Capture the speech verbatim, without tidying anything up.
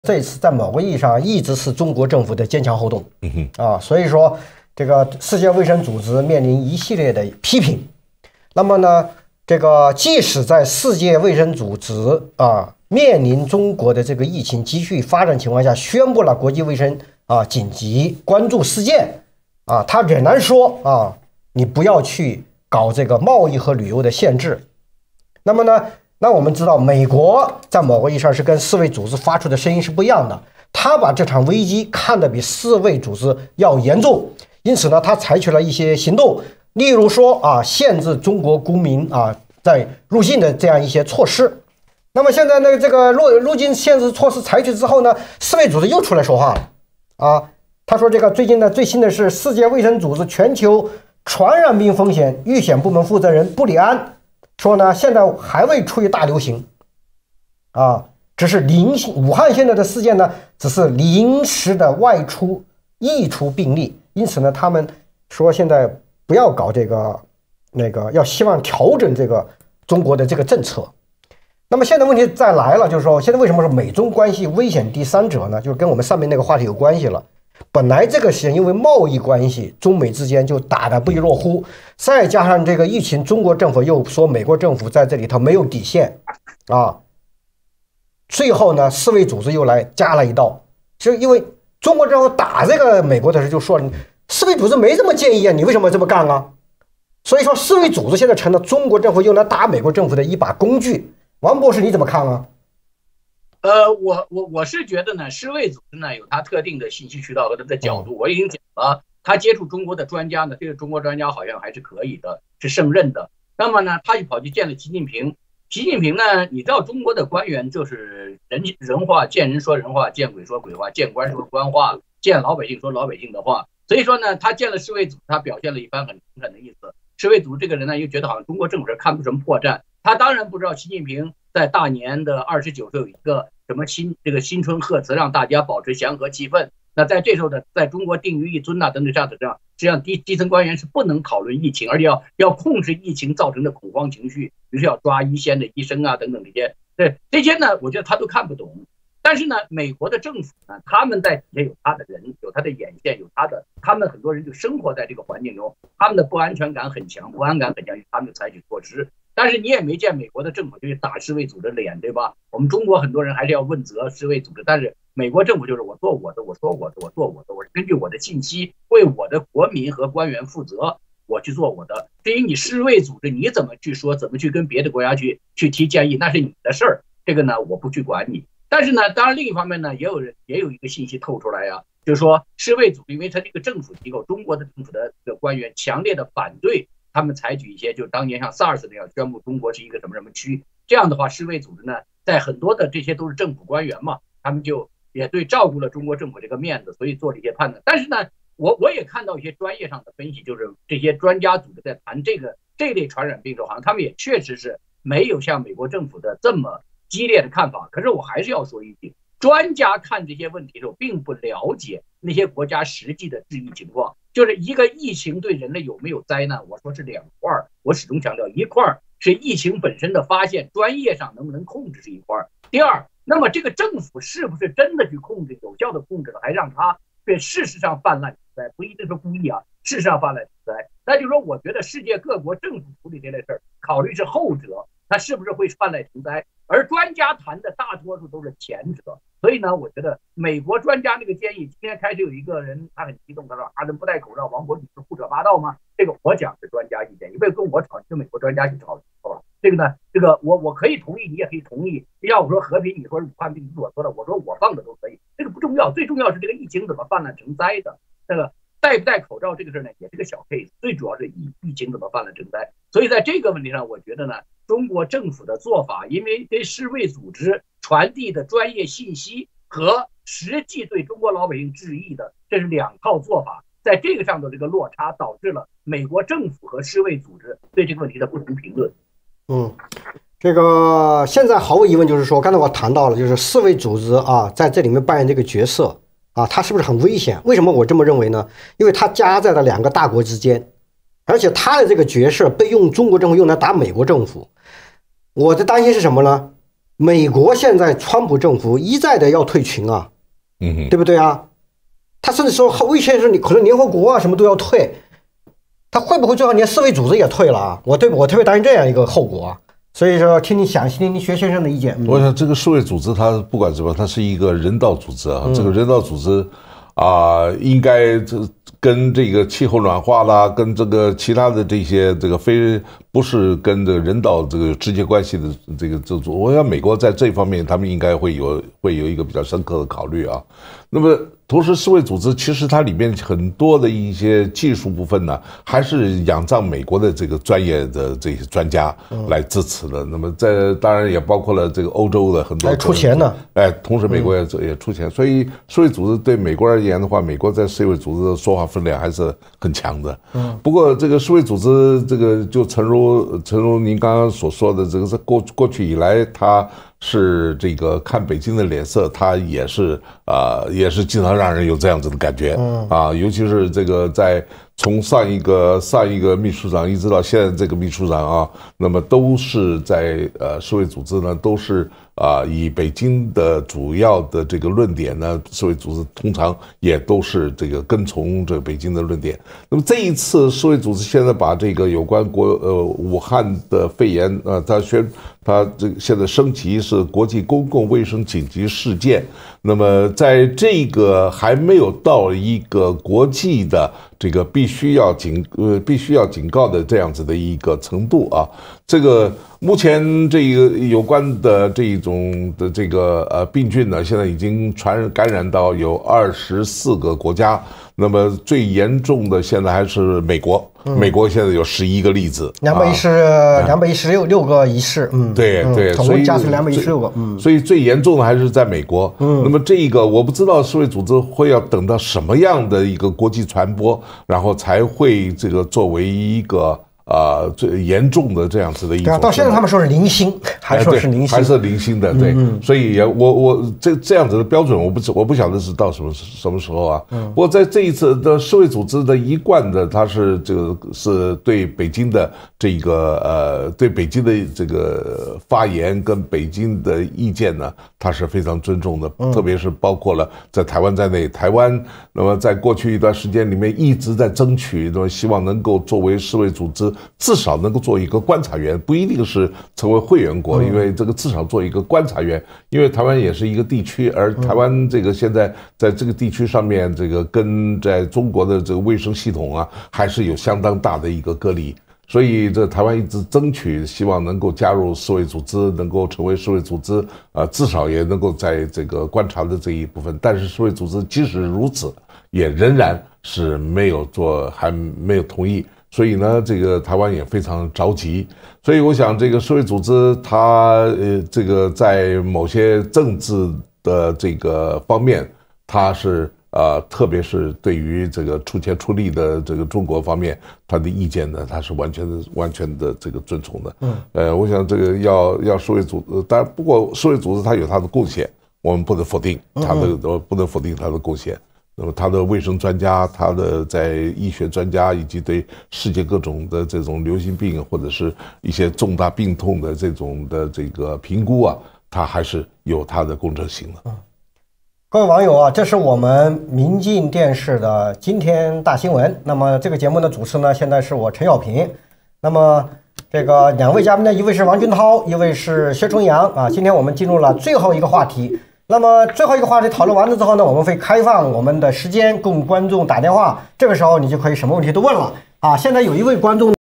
这一次在某个意义上一直是中国政府的坚强后盾。 嗯哼啊，所以说这个世界卫生组织面临一系列的批评。那么呢，这个即使在世界卫生组织啊面临中国的这个疫情继续发展情况下，宣布了国际卫生啊紧急关注事件啊，他仍然说啊，你不要去搞这个贸易和旅游的限制。那么呢？那我们知道，美国在某个意义上是跟世卫组织发出的声音是不一样的，他把这场危机看得比世卫组织要严重，因此呢，他采取了一些行动，例如说啊，限制中国公民啊在入境的这样一些措施。那么现在呢，这个入入境限制措施采取之后呢，世卫组织又出来说话了啊，他说这个最近呢，最新的是世界卫生组织全球传染病风险预险部门负责人布里安。说呢，现在还未处于大流行，啊，只是零武汉现在的事件呢，只是临时的外出溢出病例，因此呢，他们说现在不要搞这个那个，要希望调整这个中国的这个政策。那么现在问题再来了，就是说现在为什么说美中关系危险第三者呢？就是跟我们上面那个话题有关系了。本来这个是因为贸易关系，中美之间就打得不亦乐乎，再加上这个疫情，中国政府又说美国政府在这里头没有底线啊，最后呢，世卫组织又来加了一刀，是因为中国政府打这个美国的时候就说，世卫组织没这么建议啊，你为什么这么干啊？所以说，世卫组织现在成了中国政府用来打美国政府的一把工具。王博士，你怎么看啊？ 呃，我我我是觉得呢，世卫组织呢有它特定的信息渠道和它的角度，我已经讲了，他接触中国的专家呢，这个中国专家好像还是可以的，是胜任的。那么呢，他就跑去见了习近平。习近平呢，你知道中国的官员就是人人话，见人说人话，见鬼说鬼话，见官说官话，见老百姓说老百姓的话。所以说呢，他见了世卫组，他表现了一番很诚恳的意思。世卫组这个人呢，又觉得好像中国政府是看不出什么破绽。他当然不知道习近平在大年的二十九岁有一个什么新这个新春贺词，让大家保持祥和气氛。那在这时候的，在中国定于一尊呐、啊、等等这样子这样，实际上低基层官员是不能讨论疫情，而且要要控制疫情造成的恐慌情绪，比如说要抓一线的医生啊等等这些，对这些呢，我觉得他都看不懂。但是呢，美国的政府呢，他们在底下有他的人，有他的眼线，有他的，他们很多人就生活在这个环境中，他们的不安全感很强，不安感很强，他们就采取措施。但是你也没见美国的政府就去打世卫组织脸，对吧？我们中国很多人还是要问责世卫组织，但是美国政府就是我做我的，我说我的，我做我的，我是根据我的信息为我的国民和官员负责，我去做我的。至于你世卫组织你怎么去说，怎么去跟别的国家去去提建议，那是你的事儿，这个呢我不去管你。但是呢，当然另一方面呢，也有人也有一个信息透出来呀、啊，就是说世卫组织因为它是一个政府机构，中国的政府的这个官员强烈的反对。他们采取一些，就是当年像 SARS 那样宣布中国是一个什么什么区，这样的话，世卫组织呢，在很多的这些都是政府官员嘛，他们就也对照顾了中国政府这个面子，所以做了一些判断。但是呢，我我也看到一些专业上的分析，就是这些专家组织在谈这个这类传染病的时候，好像他们也确实是没有像美国政府的这么激烈的看法。可是我还是要说一句，专家看这些问题的时候，并不了解那些国家实际的治疫情况。就是一个疫情对人类有没有灾难，我说是两块儿。我始终强调，一块儿是疫情本身的发现，专业上能不能控制是一块儿。第二，那么这个政府是不是真的去控制，有效的控制了，还让它对事实上泛滥成灾，不一定是故意啊，事实上泛滥成灾。那就是说，我觉得世界各国政府处理这类事儿，考虑是后者，它是不是会泛滥成灾，而专家谈的大多数都是前者。所以呢，我觉得美国专家那个建议，今天开始有一个人他很激动，他说啊，人不戴口罩，王博你是胡扯八道吗？这个我讲是专家意见，你不要跟我吵，你跟美国专家去吵，好吧？这个呢，这个我我可以同意，你也可以同意。要我说和平，你说武汉病毒我说的，我说我放的都可以，这个不重要，最重要是这个疫情怎么泛滥成灾的。这个戴不戴口罩这个事呢，也是个小 case， 最主要是疫疫情怎么泛滥成灾。所以在这个问题上，我觉得呢，中国政府的做法，因为给世卫组织传递的专业信息和实际对中国老百姓致意的，这是两套做法，在这个上的这个落差，导致了美国政府和世卫组织对这个问题的不同评论。 嗯，这个现在毫无疑问就是说，刚才我谈到了，就是世卫组织啊，在这里面扮演这个角色啊，它是不是很危险？为什么我这么认为呢？因为它夹在了两个大国之间，而且它的这个角色被用中国政府用来打美国政府。我的担心是什么呢？ 美国现在川普政府一再的要退群啊， 嗯， 对不对啊？他甚至说威胁是你可能联合国啊什么都要退，他会不会最后连世卫组织也退了啊？我对我特别担心这样一个后果啊。所以说，听你想听听薛先生的意见。嗯、 我想这个世卫组织它不管什么，它是一个人道组织啊，嗯、这个人道组织啊、呃，应该这。跟这个气候暖化啦，跟这个其他的这些这个非不是跟这个人道这个直接关系的这个这种，我想美国在这方面他们应该会有会有一个比较深刻的考虑啊。那么同时，世卫组织其实它里面很多的一些技术部分呢，还是仰仗美国的这个专业的这些专家来支持的。那么在当然也包括了这个欧洲的很多还出钱呢， 哎，同时美国也也出钱，所以世卫组织对美国而言的话，美国在世卫组织的说话分量还是很强的。嗯，不过这个世卫组织这个就诚如诚如您刚刚所说的，这个是过过去以来它。是这个看北京的脸色，他也是啊、呃，也是经常让人有这样子的感觉，嗯啊，尤其是这个在从上一个上一个秘书长一直到现在这个秘书长啊，那么都是在呃世卫组织呢，都是啊、呃、以北京的主要的这个论点呢，世卫组织通常也都是这个跟从这个北京的论点。那么这一次世卫组织现在把这个有关国呃武汉的肺炎呃，他宣他这个现在升级是国际公共卫生紧急事件。那么在这个还没有到一个国际的这个必须要警呃必须要警告的这样子的一个程度啊，这个目前这个有关的这一种的这个呃病菌呢，现在已经传感染到有二十四个国家。那么最严重的现在还是美国，嗯、美国现在有十一个例子， 两百一十两百一十六六个疑似，嗯， 对对， 总共加是两百一十六个，嗯， 所以最严重的还是在美国。嗯，那么这个我不知道世卫组织会要等到什么样的一个国际传播，然后才会这个作为一个。啊、呃，最严重的这样子的一种， 到现在他们说是零星，还说是零星， 还是零星的，对，嗯、所以也我我这这样子的标准，我不我不晓得是到什么什么时候啊。嗯、不过在这一次的世卫组织的一贯的，它是这个是对北京的这个呃，对北京的这个发言跟北京的意见呢，它是非常尊重的，嗯、特别是包括了在台湾在内，台湾那么在过去一段时间里面一直在争取，那么希望能够作为世卫组织。至少能够做一个观察员，不一定是成为会员国，因为这个至少做一个观察员，因为台湾也是一个地区，而台湾这个现在在这个地区上面，这个跟在中国的这个卫生系统啊，还是有相当大的一个隔离，所以这台湾一直争取，希望能够加入世卫组织，能够成为世卫组织，啊，至少也能够在这个观察的这一部分。但是世卫组织即使如此，也仍然是没有做，还没有同意。所以呢，这个台湾也非常着急，所以我想，这个世卫组织它呃，这个在某些政治的这个方面，它是呃，特别是对于这个出钱出力的这个中国方面，它的意见呢，它是完全的、完全的这个遵从的。嗯，呃，我想这个要要世卫组织，当然，不过世卫组织它有它的贡献，我们不能否定它的，呃，不能否定它的贡献。那么他的卫生专家，他的在医学专家，以及对世界各种的这种流行病或者是一些重大病痛的这种的这个评估啊，他还是有他的公正性的。 嗯，各位网友啊，这是我们民进电视的今天大新闻。那么这个节目的主持呢，现在是我陈小平。那么这个两位嘉宾呢，一位是王军涛，一位是薛崇阳啊。今天我们进入了最后一个话题。那么最后一个话题讨论完了之后呢，我们会开放我们的时间供观众打电话，这个时候你就可以什么问题都问了啊。现在有一位观众。